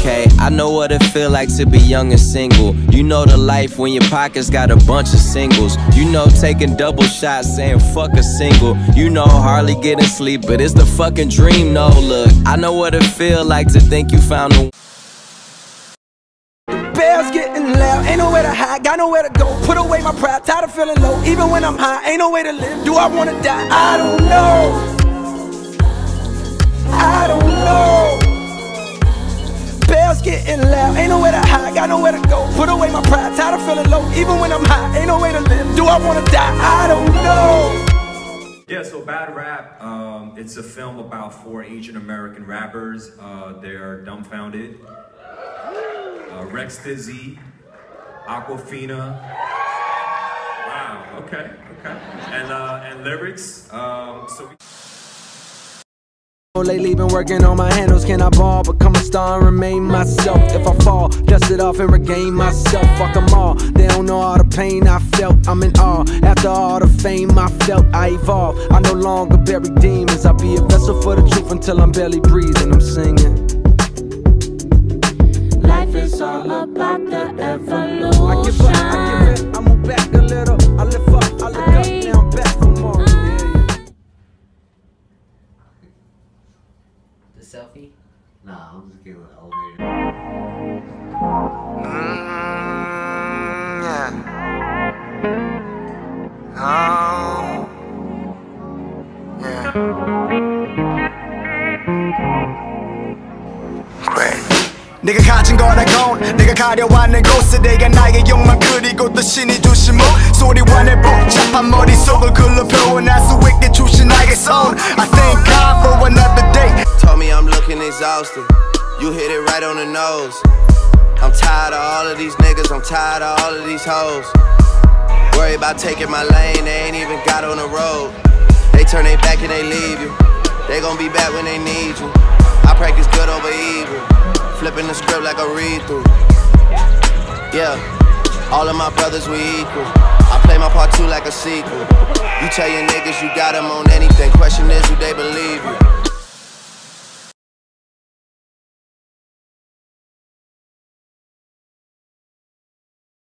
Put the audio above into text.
okay, I know what it feel like to be young and single. You know the life when your pockets got a bunch of singles. You know taking double shots saying fuck a single. You know hardly getting sleep, but it's the fucking dream. No, look, I know what it feel like to think you found the bells getting loud, ain't nowhere to hide, got nowhere to go. Put away my pride, tired of feeling low. Even when I'm high, ain't no way to live. Do I wanna die? I don't know. I don't know. Bells getting loud, ain't nowhere to hide, got nowhere to go. Put away my pride, tired of feeling low. Even when I'm high, ain't no way to live. Do I wanna die? I don't know. Yeah, so Bad Rap, it's a film about 4 Asian American rappers. They're dumbfounded. Rex Dizzy, Aquafina. Wow, okay. And lyrics. Lately been working on my handles, can I ball, become a star and remain myself? If I fall, dust it off and regain myself. Fuck them all, they don't know all the pain I felt. I'm in awe, after all the fame I felt, I evolve. I no longer bury demons, I'll be a vessel for the truth until I'm barely breathing. I'm singing. Life is all about the evolution. I give up, I give in, I move back a little. I lift up, I look up, now I'm back for more. The selfie? Nah, I'm just getting an elevator. 내가 가진 거나 건 내가 가려하는 곳에 내가 나의 욕망 그리고 또 신이 주신 목 소리와 내 복잡한 머릿속을 글로 표현할 수 있게 주신 나의 손 I thank God for another day. Told me I'm looking exhausted. You hit it right on the nose. I'm tired of all of these niggas, I'm tired of all of these hoes. Worry about taking my lane, they ain't even got on the road. They turn their back and they leave you. They gon' be back when they need you. I practice good over evil, flipping the script like a read-through. Yeah, all of my brothers we equal. I play my part too like a sequel. You tell your niggas you got them on anything. Question is, do they believe you?